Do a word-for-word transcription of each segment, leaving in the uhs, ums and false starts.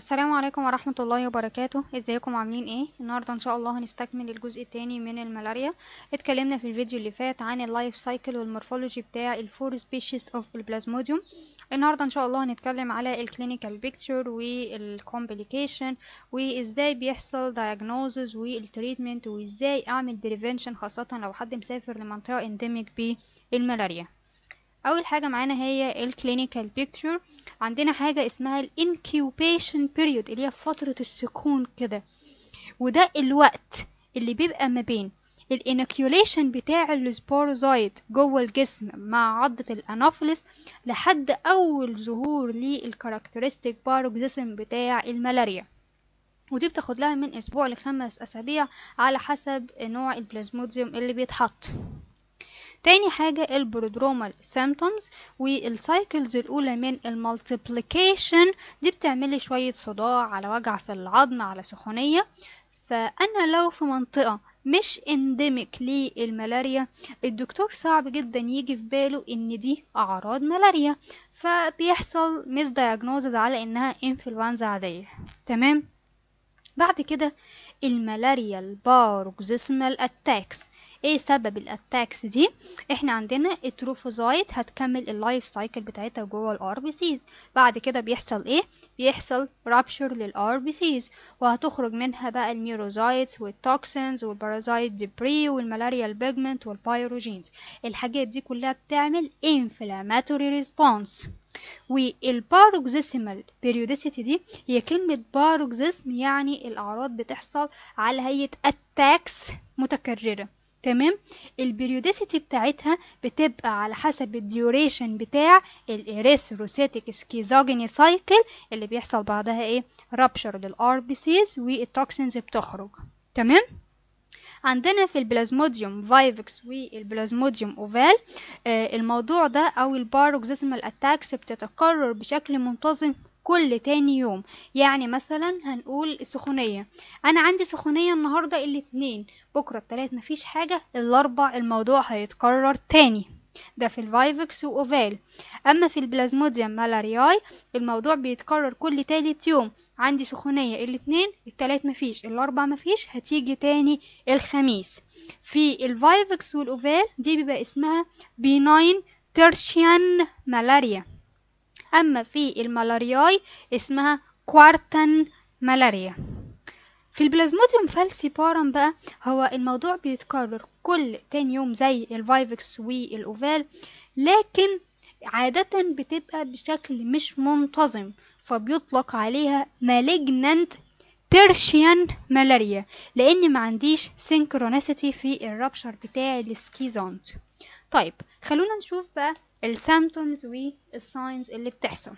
السلام عليكم ورحمة الله وبركاته. ازيكم عاملين ايه؟ النهاردة ان شاء الله هنستكمل الجزء الثاني من الملاريا. اتكلمنا في الفيديو اللي فات عن اللايف سايكل والمورفولوجي بتاع الفور سبيشيز اوف البلازموديوم. النهاردة ان شاء الله هنتكلم على الكلينيكال بيكتشر والكومبليكيشن وازاي بيحصل diagnosis والتريتمنت وازاي اعمل بريفنشن، خاصة لو حد مسافر لمنطقة انديميك بالملاريا. اول حاجه معانا هي الكلينيكال بيكتشر. عندنا حاجه اسمها الانكيوبيشن بيريود اللي هي فتره السكون كده، وده الوقت اللي بيبقى ما بين الانكيوليشن بتاع السبوروزايت جوه الجسم مع عضة الانوفيلس لحد اول ظهور للكاركترستيك باروكسيزم بتاع الملاريا، ودي بتاخد لها من اسبوع لخمس اسابيع على حسب نوع البلازموديوم اللي بيتحط. تاني حاجة البرودرومال سيمتومز والسايكلز الأولى من المالتيبليكيشن، دي بتعملي شوية صداع، على وجع في العظم، على سخونية. فأنا لو في منطقة مش انديميك للملاريا، الدكتور صعب جدا يجي في باله ان دي اعراض ملاريا، فبيحصل ميس دايجنوزز على انها انفلونزا عادية. تمام. بعد كده الملاريا الباروكسيزمال اتاكس. ايه سبب الاتاكس دي؟ احنا عندنا التروفوزايت هتكمل اللايف سايكل بتاعتها جوه الار بي سيز، بعد كده بيحصل ايه؟ بيحصل رابشر للار بي سيز، وهتخرج منها بقى الميروزايتس والتوكسينز والبارازايت ديبري والملاريا البيجمنت والبايروجينز. الحاجات دي كلها بتعمل انفلاماتوري ريسبونس. والباروكسيسمال بيريوديسيتي دي هي كلمة باروكسيسم، يعني الأعراض بتحصل على هيئة أتاكس متكررة. تمام. البيريوديسيتي بتاعتها بتبقى على حسب الديوريشن بتاع الاريثروسيتيك سكيزوجيني سايكل اللي بيحصل بعدها ايه؟ رابشر للار بي سيز والتوكسينز بتخرج. تمام. عندنا في البلازموديوم فايفكس والبلازموديوم اوفال آه الموضوع ده او الباروكسيزمال اتاكس بتتكرر بشكل منتظم كل تاني يوم. يعني مثلا هنقول السخونية، انا عندي سخونية النهاردة الاثنين، بكرة التلات مفيش حاجة، الاربع الموضوع هيتكرر تاني. ده في الفايفكس واوفال. اما في البلازموديوم مالارياي الموضوع بيتكرر كل تالت يوم، عندي سخونية الاثنين، التلات مفيش، الاربع مفيش، هتيجي تاني الخميس. في الفايفكس والاوفال دي بيبقى اسمها بيناين تيرشيان ملاريا، اما في الملارياي اسمها كوارتان ملاريا. في البلازموديوم فالسيبارم بقى هو الموضوع بيتكرر كل تاني يوم زي الفايفكس والاوفال، لكن عادة بتبقى بشكل مش منتظم، فبيطلق عليها malignant تيرشيان ملاريا لان ما عنديش سينكرونيسيتي في الرابشر بتاع السكيزونت. طيب خلونا نشوف بقى السيمتومز والساينز اللي بتحصل.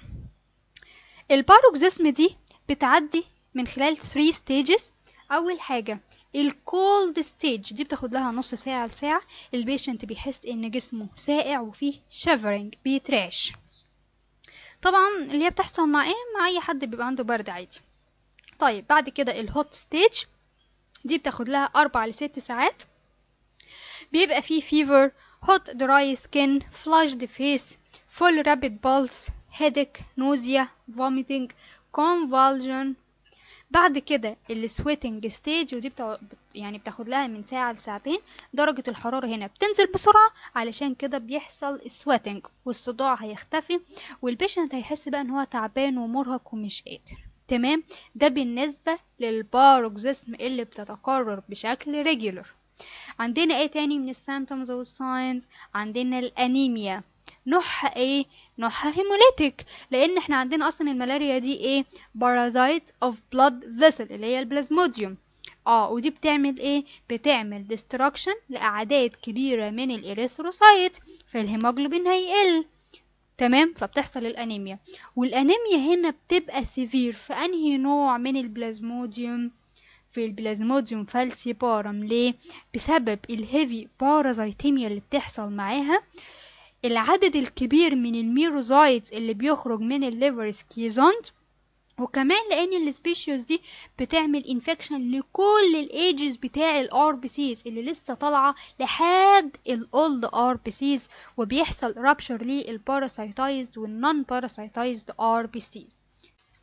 الباروكسيزم دي بتعدي من خلال ثلاث stages. اول حاجة الكولد ستيج، دي بتاخد لها نص ساعة لساعة، البيشنت بيحس ان جسمه ساقع وفيه شيفرنج، بيتراش. طبعا اللي هي بتحصل مع ايه؟ مع اي حد بيبقى عنده برد عادي. طيب بعد كده الهوت ستيج، دي بتاخد لها اربع لست ساعات، بيبقى فيه فيفر، hot dry skin, flushed face, full rapid pulse, headache, nausea, vomiting, convulsion. بعد كده السويتنج ستيج، ودي بتاع يعني بتاخد لها من ساعة لساعتين، درجة الحرارة هنا بتنزل بسرعة علشان كده بيحصل سويتنج، والصداع هيختفي، والبيشنت هيحس بقى ان هو تعبان ومرهق ومش قادر. تمام. ده بالنسبة للباروكسيزم اللي بتتكرر بشكل ريجولر. عندنا ايه تاني من السيمتومز والساينز؟ عندنا الانيميا. نوعها ايه؟ نوعها هيموليتيك، لان احنا عندنا اصلا الملاريا دي ايه؟ بارازايت اوف بلاد فيسل اللي هي البلازموديوم. اه ودي بتعمل ايه؟ بتعمل ديستراكشن لاعداد كبيره من الاريثروسايت، فالهيموجلوبين هيقل. تمام. فبتحصل الانيميا، والانيميا هنا بتبقى سيفير في انهي نوع من البلازموديوم؟ في البلازموديوم فالسيبارم. ليه؟ بسبب الهيفي بارازيتيميا اللي بتحصل معاها، العدد الكبير من الميروزايتس اللي بيخرج من الليفر سكيزونت، وكمان لان السبيشيوز دي بتعمل انفكشن لكل الايجز بتاع الار بي سيز اللي لسه طالعه لحد الاولد ار بي سيز، وبيحصل رابشر للباراسايتايزد والنون باراسايتايزد ار بي سيز.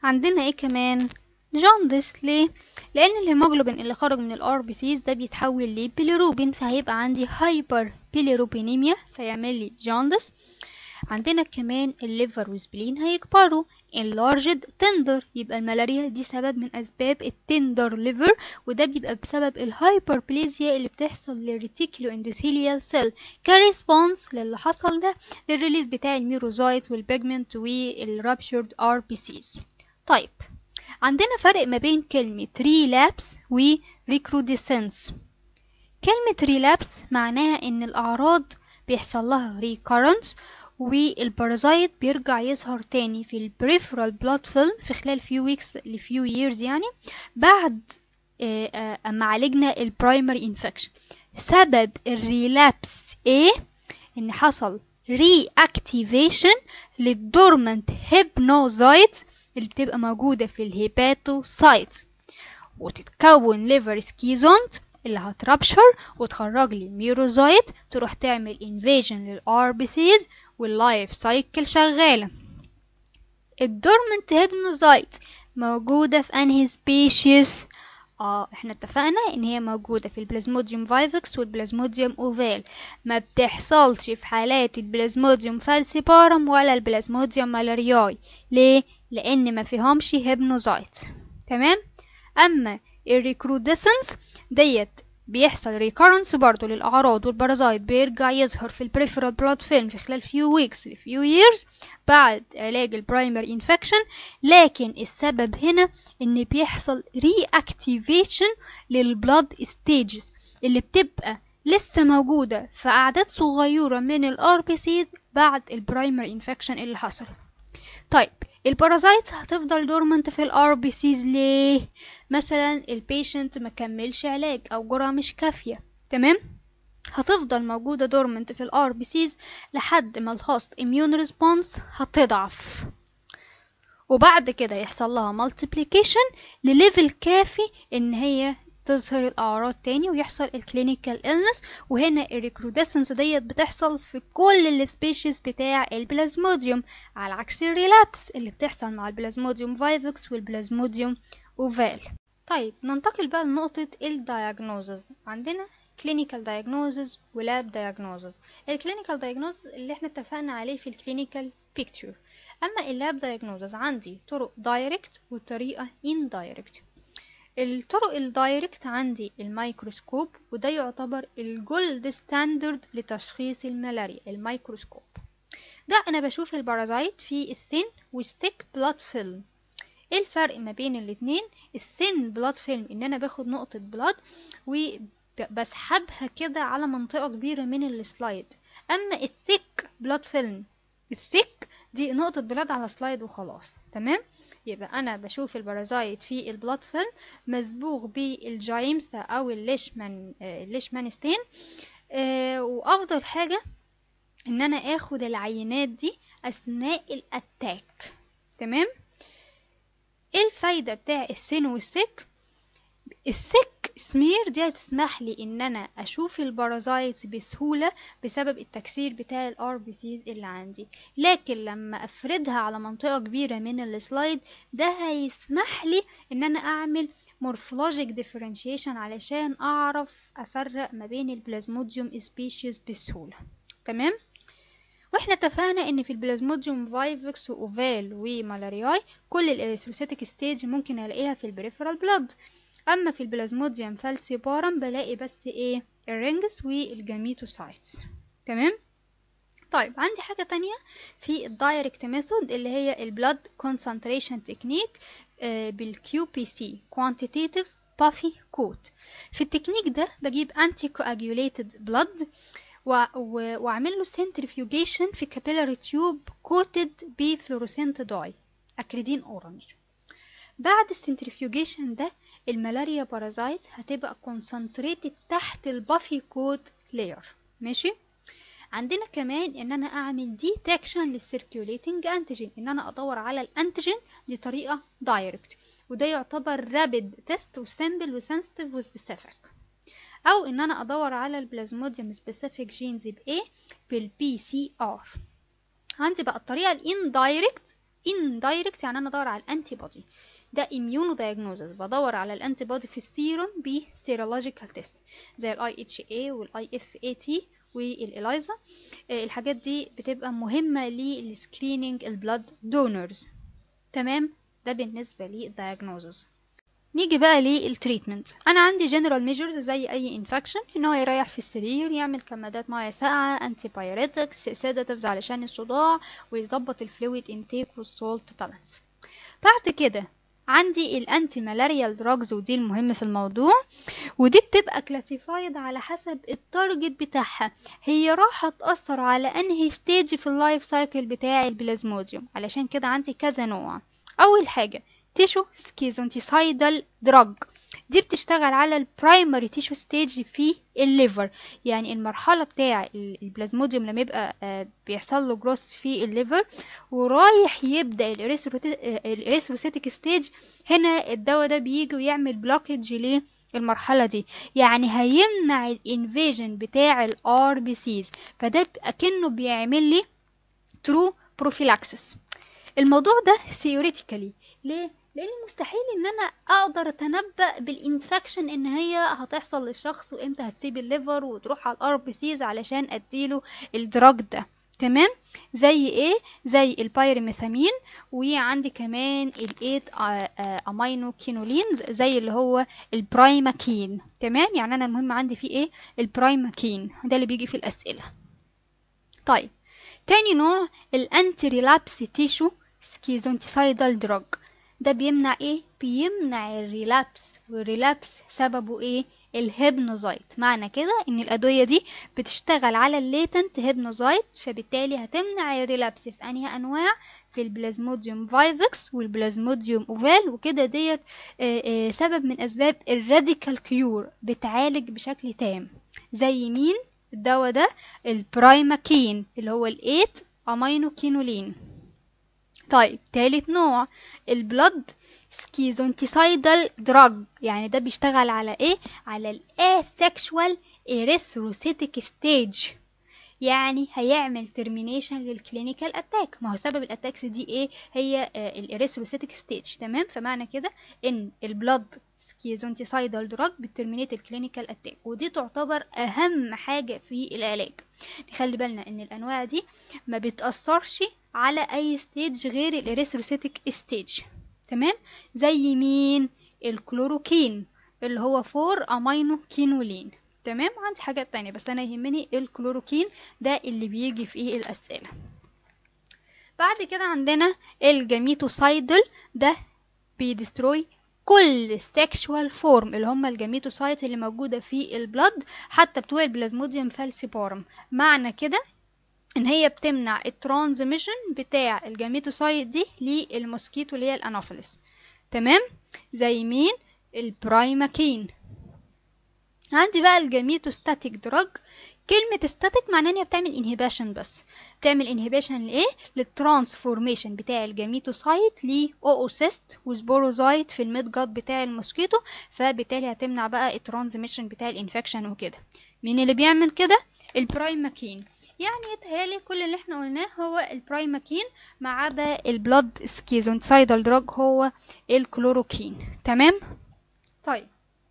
عندنا ايه كمان؟ جاندس. ليه؟ لان الهيموجلوبين اللي خرج من الار بي سيز ده بيتحول لبيليروبين، فهيبقى عندي هايبر بيليروبينيميا فيعمل لي جاندس. عندنا كمان الليفر والسبلين هيكبروا. enlarged tender، يبقى الملاريا دي سبب من اسباب التندر ليفر، وده بيبقى بسبب الهايبربليزيا اللي بتحصل للريتيكولو اندوثيليال سيل كريسبونس للي حصل ده للريليز بتاع الميروزايت والبيجمنت والرابشورد ار بي سيز. طيب عندنا فرق ما بين كلمة relapse و recrudescence. كلمة relapse معناها ان الاعراض بيحصل لها recurrence والبارازايت بيرجع يظهر تاني في البريفرال بلاد فيلم في خلال few weeks ل few years، يعني بعد اما عالجنا البرايمري انفكشن. سبب الريلابس ايه؟ ان حصل reactivation للدورمنت هيبنوزايت اللي بتبقى موجودة في الهيباتوسايت، وتتكون ليفر سكيزونت اللي هتربشر وتخرج لي ميروزايت تروح تعمل انفيجن للار بي سيز واللايف سايكل شغالة. الدورمنت هيبنوزايت موجودة في انهي سبيشيز؟ اه احنا اتفقنا ان هي موجودة في البلازموديوم فايفكس والبلازموديوم اوفال، ما بتحصلش في حالات البلازموديوم فالسيبارم ولا البلازموديوم مالارياي. ليه؟ لان ما فيهمش هيبنوزايت. تمام. اما الريكرودسنس ديت بيحصل ريكارنس برضو للأعراض والبارازايت بيرجع يظهر في البريفرال بلاد فيلم في خلال few weeks ل few years بعد علاج البرايمري انفكشن، لكن السبب هنا ان بيحصل reactivation للبلاد ستيجز اللي بتبقى لسه موجودة في أعداد صغيرة من الار بي سيز بعد البرايمري انفكشن اللي حصل. طيب البارازايت هتفضل دورمنت في الار بي سيز ليه؟ مثلا البيشنت مكملش علاج او جرعة مش كافية، تمام؟ هتفضل موجودة دورمنت في الار بي سيز لحد ما الهوست اميون ريسبونس هتضعف، وبعد كده يحصل لها مالتيبليكيشن لليفل كافي ان هي تظهر الاعراض تاني ويحصل الكلينيكال إلنس. وهنا الريكرودسنس ديت بتحصل في كل السبيشيز بتاع البلازموديوم، على عكس الريلابس اللي بتحصل مع البلازموديوم فايفكس والبلازموديوم اوفال. طيب ننتقل بقى لنقطة الدياجنوزز. عندنا clinical diagnosis و lab diagnosis. الكلينيكال diagnosis اللي احنا اتفقنا عليه في الكلينيكال picture. اما اللاب diagnosis عندي طرق direct وطريقة indirect. الطرق الدايركت عندي الميكروسكوب، وده يعتبر الجولد ستاندرد لتشخيص الملاريا. الميكروسكوب ده انا بشوف البارازايت في الثين والستيك بلاد فيلم. ايه الفرق ما بين الاتنين؟ الثين بلاد فيلم ان انا باخد نقطة بلاد وبسحبها كده على منطقة كبيرة من السلايد، اما الثيك بلاد فيلم الثيك دي نقطة بلاد على سلايد وخلاص. تمام. يبقى انا بشوف البارازايت في البلاد فيلم مسبوغ بالجايمستا او الليشمان الليشمانستين. آه وافضل حاجة ان انا اخد العينات دي اثناء الاتاك. تمام. ايه الفايدة بتاع الثين والثيك؟ الثيك سمير دي هتسمح لي ان انا اشوف البارازايت بسهولة بسبب التكسير بتاع الار بي سيز اللي عندي، لكن لما افردها على منطقة كبيرة من السلايد ده هيسمح لي ان انا اعمل مورفولوجيك ديفرنشيشن علشان اعرف افرق ما بين البلازموديوم سبيشيز بسهولة. تمام. واحنا اتفقنا ان في البلازموديوم فايفكس واوفال ومالارياي كل الاريثروسيتك ستيج ممكن الاقيها في البريفرال بلاد، اما في البلازموديوم فالسيبارم بلاقي بس ايه؟ الرينجز والجاميتوسايتس. تمام. طيب عندي حاجة تانية في الدايركت ميثود اللي هي البلاد كونسنتريشن تكنيك بالكيو بي سي quantitative puffy coat. في التكنيك ده بجيب anti coagulated blood واعمل له centrifugation في capillary tube coated بفلورسنت داي اكريدين اورنج. بعد السنتريفيوجيشن ده الملاريا بارازايت هتبقى concentrated تحت البافي كوت لاير. ماشي. عندنا كمان ان انا اعمل ديتكشن للسيركيوليتنج انتيجين، ان انا ادور على الانتيجين دي طريقه دايركت، وده يعتبر رابيد تيست وسامبل وسنسيتيف وسبيسيفيك. او ان انا ادور على البلازموديوم سبيسيفيك جينز بايه؟ بالبي سي ار. عندي بقى الطريقه الاندايركت indirect يعني انا ادور على الانتي بودي. ده immuno diagnosis، بدور على الانتي بودي في السيروم بسيرولوجيكال تيست زي الاي اتش اي والاي اف اي تي والإليزا. الحاجات دي بتبقى مهمة للسكرينينج البلاد دونرز. تمام، ده بالنسبة للدياجنوزز. نيجي بقى للتريتمنت. انا عندي جنرال ميجرز زي اي انفكشن، ان هو يريح في السرير، يعمل كمادات ميه ساقعه، انتي بايوريتكس، سيداتيفز علشان الصداع، ويظبط الفلويد انتيك والسولت بالانس. بعد كده عندي الانتي مالاريال دراجز، ودي المهم في الموضوع، ودي بتبقى كلاسيفايد على حسب التارجت بتاعها، هي راح تأثر على انهي ستيج في اللايف سايكل بتاع البلازموديوم. علشان كده عندي كذا نوع. اول حاجه تيشو سكيزونتيسايدال دراج، دي بتشتغل على البرايمري تيشو ستيج في الليفر، يعني المرحله بتاع البلازموديوم لما يبقى آه بيحصل له جروث في الليفر ورايح يبدا الاريثروسيتيك ستيج، هنا الدواء ده بيجي ويعمل بلوكج للمرحله دي، يعني هيمنع الانفيجن بتاع الار بي سيز، فده اكنه بيعمل لي ترو بروفيلاكسس. الموضوع ده ثيوريتيكالي ليه؟ لان مستحيل ان انا اقدر اتنبأ بالانفكشن ان هي هتحصل للشخص وامتى هتسيب الليفر وتروح على الار بي سيز علشان اديله الدراج ده. تمام، زي ايه؟ زي البايرميثامين، وعندي كمان الايت امينو كينولينز زي اللي هو البرايماكين. تمام، يعني انا المهم عندي فيه ايه؟ البرايماكين، ده اللي بيجي في الاسئله. طيب، تاني نوع الانتي ريلابس تيشو سكيزونتيسايدال دراج، ده بيمنع ايه؟ بيمنع الريلابس، والريلابس سببه ايه؟ الهيبنوزايت. معنى كده ان الادويه دي بتشتغل على الليتنت هيبنوزايت، فبالتالي هتمنع الريلابس في انهي انواع؟ في البلازموديوم فايفكس والبلازموديوم اوفال، وكده ديت سبب من اسباب الراديكال كيور، بتعالج بشكل تام. زي مين الدواء ده؟ البرايماكين اللي هو الايت امينو كينولين. طيب، تالت نوع البلد سكيزونتيسايدال دراج، يعني ده بيشتغل على ايه؟ على الاسكشوال اريثروسيتيك ستيج، يعني هيعمل ترمينيشن للكلينيكال اتاك. ما هو سبب الاتاكس دي ايه؟ هي آه الاريثروسيتيك ستيج. تمام، فمعنى كده ان البلد سكيزونتيسايدال دراج بترمينيت الكلينيكال اتاك، ودي تعتبر اهم حاجه في العلاج. نخلي بالنا ان الانواع دي ما بتاثرش على اي ستيج غير الاريثروسيتيك ستيج. تمام، زي مين؟ الكلوروكين اللي هو فور امينو كينولين. تمام، عندي حاجات تانية بس انا يهمني الكلوروكين، ده اللي بيجي في ايه الاسئله. بعد كده عندنا الجاميتوسايدل، ده بيدستروي كل السكشوال فورم اللي هم الجاميتوسايت اللي موجوده في البلد، حتى بتوع البلازموديوم فالسيبارم. معنى كده ان هي بتمنع الترانزميشن بتاع الجاميتوسايت دي للموسكيتو اللي هي الانوفيلس. تمام، زي مين؟ البرايماكين. عندي بقى الجاميتوستاتيك دراج، كلمة ستاتيك معناه ان هي بتعمل انهبيشن، بس بتعمل انهبيشن لايه؟ للترانسفورميشن بتاع الجاميتوسايت لاوسيست وسبوروزايت في الميد جاد بتاع الموسكيتو، فبالتالي هتمنع بقى الترانزميشن بتاع الانفكشن وكده. مين اللي بيعمل كده؟ البرايماكين. يعني يتهيألي كل اللي احنا قلناه هو البرايماكين، ما عدا البلاد سكيزونتيسايدال دراج هو الكلوروكين. تمام. طيب،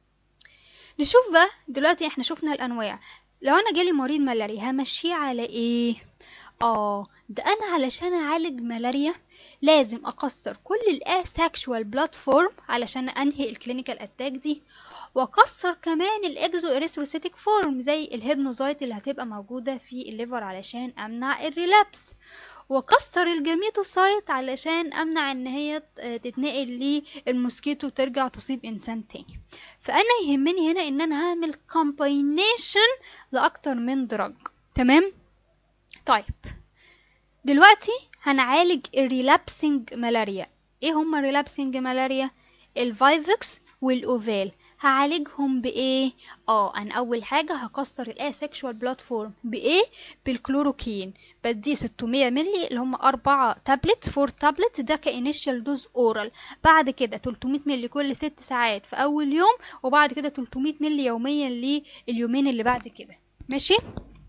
نشوف بقى دلوقتي احنا شفنا الانواع. لو انا جالي مريض ملاريا همشيه على ايه؟ اه ده انا علشان اعالج ملاريا لازم اكسر كل الاسكشوال بلاد فورم علشان انهي الكلينيكال اتاك دي، واكسر كمان الاكزو اريثروسيتيك فورم زي الهيبنوزايت اللي هتبقى موجوده في الليفر علشان امنع الريلابس، واكسر الجاميتوسايت علشان امنع ان هي تتنقل للموسكيتو وترجع تصيب انسان تاني. فانا يهمني هنا ان انا هعمل كومباينيشن لاكتر من دراج. تمام. طيب، دلوقتي هنعالج الريلابسنج ملاريا. ايه هما الريلابسنج ملاريا؟ الفايفكس والاوفال. هعالجهم بايه؟ اه انا اول حاجه هكسر الاسكشوال بلاد فورم بايه؟ بالكلوروكين. بديه ستمية مللي اللي هم أربعة تابلت، فور تابلت، ده كانيشال دوز اورال. بعد كده تلتمية مللي كل ست ساعات في اول يوم، وبعد كده تلتمية مللي يوميا لليومين اللي بعد كده. ماشي.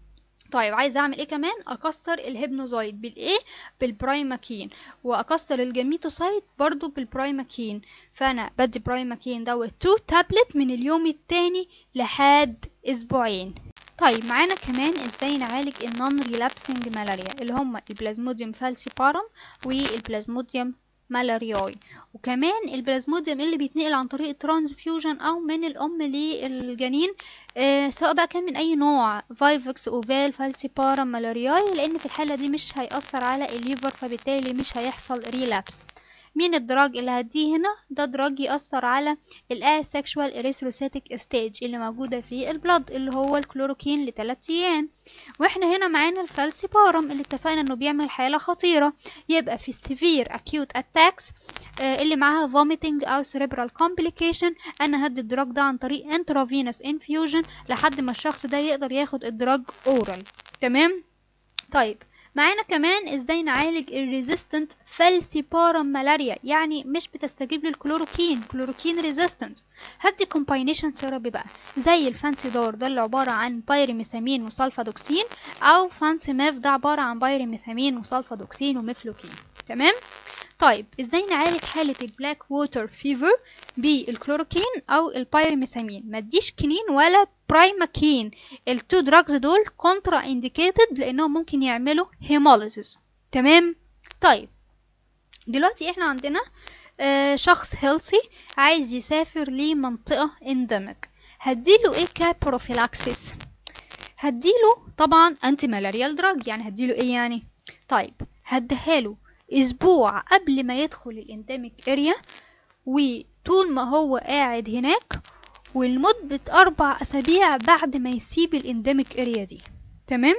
طيب عايزه اعمل ايه كمان؟ اكسر الهيبنوزايد بالايه؟ بالبرايماكين، واكسر الجاميتوسايت برضو بالبرايماكين. فانا بدي برايماكين دوت تو تابلت من اليوم التاني لحد اسبوعين. طيب معانا كمان ازاي نعالج النون ريلابسنج ملاريا اللي هم البلازموديوم فالسيبارم والبلازموديوم مالارياي، وكمان البلازموديوم اللي بيتنقل عن طريق الترانسفيوجن او من الام للجنين، آه سواء بقى كان من اي نوع، فايفكس، اوفال، فالسيبارم، مالارياي، لان في الحاله دي مش هيأثر على الليفر فبالتالي مش هيحصل ريلابس. مين الدراج اللي هديه هنا؟ ده دراج يأثر على الاسexual erythrocytic stage اللي موجودة في البلد اللي هو الكلوروكين لثلاث ايام. واحنا هنا معانا الفالسيبارم اللي اتفقنا انه بيعمل حالة خطيرة، يبقى في السيفير acute attacks آه اللي معاها vomiting او cerebral complication انا هدي الدراج ده عن طريق intravenous infusion لحد ما الشخص ده يقدر ياخد الدراج oral. تمام. طيب معانا كمان ازاي نعالج الريزيستنت فالسيبارم ملاريا، يعني مش بتستجيب للكلوروكين، كلوروكين ريزيستنس. هدي كومباينيشن ثيرابي بقى زي الفانسيدور ده اللي عباره عن بايريميثامين وسلفادوكسين، او فانسيماف ده عباره عن بايريميثامين وسلفادوكسين وميفلوكين. تمام. طيب ازاي نعالج حالة البلاك ووتر فيفر بالكلوروكين او البايريميثامين؟ ما اديش كنين ولا برايماكين، التو دراجز دول كونترا انديكيتد لانهم ممكن يعملوا هيموليسيس. تمام. طيب دلوقتي احنا عندنا آه شخص هيلثي عايز يسافر لمنطقة انديميك، هديله ايه كبروفيلاكسيس؟ هديله طبعا انتي مالاريال دراج. يعني هديله ايه يعني؟ طيب هديهاله اسبوع قبل ما يدخل الانديميك اريا، وطول ما هو قاعد هناك، ولمدة اربع اسابيع بعد ما يسيب الانديميك اريا دي. تمام.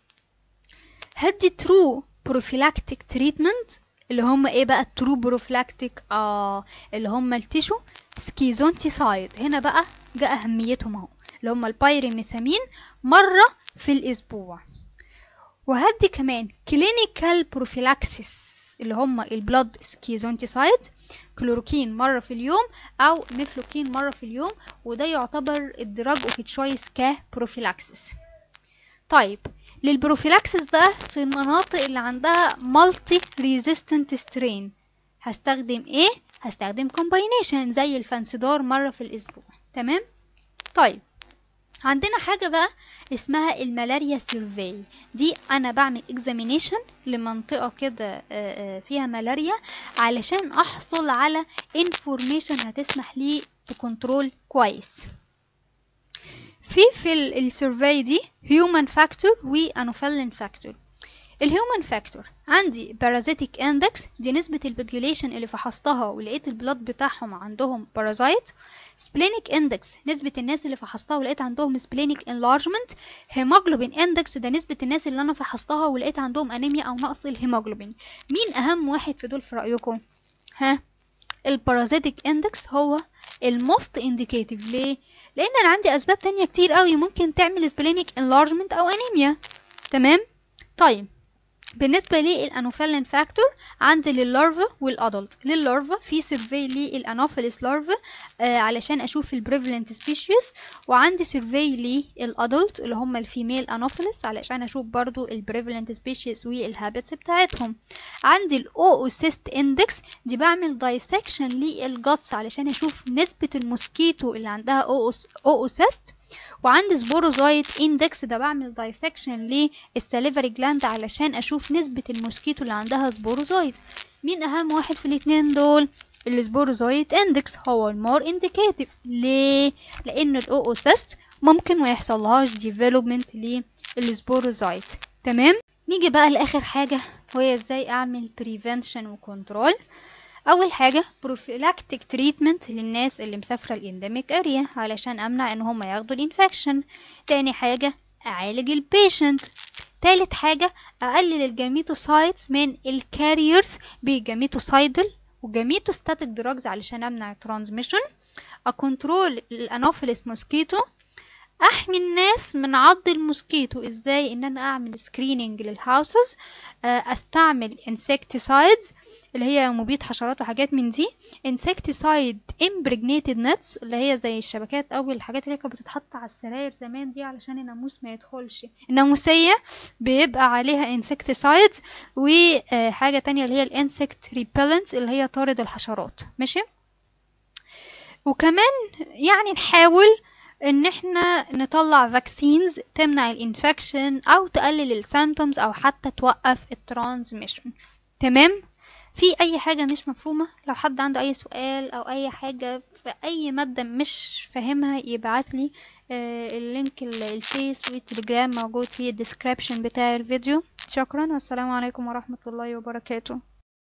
هدي ترو بروفيلاكتيك تريتمنت اللي هم ايه بقى الترو بروفيلاكتيك؟ اه اللي هم التيشو سكيزونتيسايد. هنا بقى جاء اهميتهم اهو، اللي هم البايريميثامين مرة في الاسبوع. وهدي كمان كلينيكال بروفيلاكسيس اللي هم البلاد سكيزونتيسايد، كلوروكين مرة في اليوم او ميفلوكين مرة في اليوم، وده يعتبر الدراج اوف تشويس كبروفيلاكسيس. طيب للبروفيلاكسيس بقى في المناطق اللي عندها مالتي ريزيستنت سترين هستخدم ايه؟ هستخدم كومباينيشن زي الفانسيدور مرة في الاسبوع. تمام. طيب عندنا حاجة بقى اسمها الملاريا سيرفي، دي انا بعمل اكزامينيشن لمنطقة كده فيها ملاريا علشان احصل على انفورميشن هتسمح لي بكنترول كويس. في في السيرفي دي هيومن فاكتور وانوفيلين فاكتور. الهيومن فاكتور عندي بارازيتيك اندكس، دي نسبة البوبيوليشن اللي فحصتها ولقيت البلاد بتاعهم عندهم بارازايت. سبلينيك اندكس نسبة الناس اللي فحصتها ولقيت عندهم سبلينيك انلارجمنت. هيموجلوبين اندكس ده نسبة الناس اللي انا فحصتها ولقيت عندهم انيميا او نقص الهيموجلوبين. مين اهم واحد في دول في رأيكم؟ ها؟ البارازيتيك اندكس هو الموست انديكيتيف. ليه؟ لان انا عندي اسباب تانية كتير قوي ممكن تعمل سبلينيك انلارجمنت او انيميا. تمام. طيب بالنسبة للأنوفيلين فاكتور عندي لللارفا والأدلت. لللارفا في سيرفي للأنوفيلس لارفا آه علشان أشوف البريفلنت سبيشيز، وعندي سيرفي للأدلت اللي هم الفيميل أنوفيلس علشان أشوف برضو البريفلنت سبيشيز والهابتس بتاعتهم. عندي الأوسيست اندكس، دي بعمل دايسكشن للجاتس علشان أشوف نسبة الموسكيتو اللي عندها أوسيست. وعندي سبوروزايت اندكس، ده بعمل دايسكشن للساليفري جلاند علشان اشوف نسبة الموسكيتو اللي عندها سبوروزايت. مين اهم واحد في الاتنين دول؟ السبوروزايت اندكس هو المور انديكيتيف. ليه؟ لان الاوسيست ممكن ما يحصلهاش ديفلوبمنت للسبوروزايت. تمام. نيجي بقى لاخر حاجة وهي ازاي اعمل بريفنشن وكنترول. اول حاجه بروفيلاكتيك تريتمنت للناس اللي مسافره الانديميك اريا علشان امنع ان هم ياخدوا الانفكشن. تاني حاجه اعالج البيشنت. تالت حاجه اقلل الجاميتوسايتس من الكاريرز بجاميتوسايدل وجاميتوستاتيك دراجز علشان امنع الترانسميشن. اكنترول الانوفيلس موسكيتو. احمي الناس من عض الموسكيتو ازاي؟ ان انا اعمل سكريننج للهاوسز، استعمل insecticides اللي هي مبيد حشرات وحاجات من دي، insecticide impregnated nets اللي هي زي الشبكات او الحاجات اللي كانت بتتحط على السراير زمان دي علشان الناموس ما يدخلش، الناموسية بيبقى عليها insecticides، وحاجة تانية اللي هي الانسكت repellents اللي هي طارد الحشرات. ماشي. وكمان يعني نحاول ان احنا نطلع فاكسينز تمنع الانفكشن او تقلل السيمبتومز او حتى توقف الترانسميشن. تمام. في اي حاجة مش مفهومة؟ لو حد عنده اي سؤال او اي حاجة في اي مادة مش فاهمها يبعتلي. آه اللينك الفيس والتليجرام موجود في الديسكريبشن بتاع الفيديو. شكرا والسلام عليكم ورحمة الله وبركاته.